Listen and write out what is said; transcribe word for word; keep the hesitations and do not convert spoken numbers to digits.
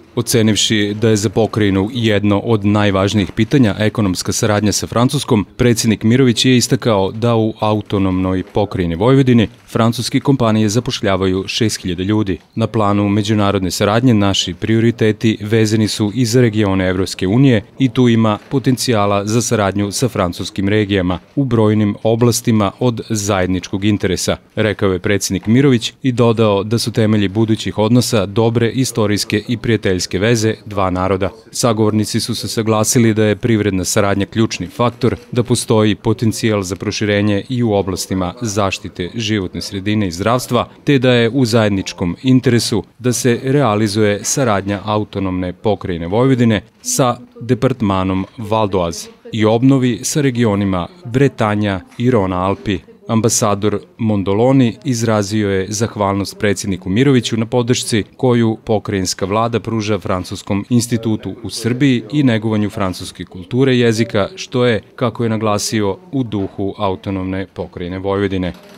Ocenivši da je za pokrajinu jedno od najvažnijih pitanja ekonomska saradnja sa Francuskom, predsjednik Mirović je istakao da u autonomnoj pokrajini Vojvodini francuske kompanije zapošljavaju šest hiljada ljudi. Na planu međunarodne saradnje naši prioriteti vezani su i za regione Evropske unije i tu ima potencijala za saradnju sa francuskim regijama u brojnim oblastima od zajedničkog interesa, rekao je predsjednik Mirović i dodao da su temelji budućih odnosa dobre istorijske i prijateljske veze dva naroda. Sagovornici su se saglasili da je privredna saradnja ključni faktor, da postoji potencijal za proširenje i u oblastima zaštite životne sredine i zdravstva, te da je u zajedničkom interesu da se realizuje saradnja autonomne pokrajine Vojvodine sa departmanom Val d'Oise i obnovi sa regionima Bretanja i Rona-Alpi. Ambasador Mondoloni izrazio je zahvalnost predsjedniku Miroviću na podršci koju pokrajinska vlada pruža Francuskom institutu u Srbiji i negovanju francuske kulture i jezika, što je, kako je naglasio, u duhu autonomne pokrajine Vojvodine.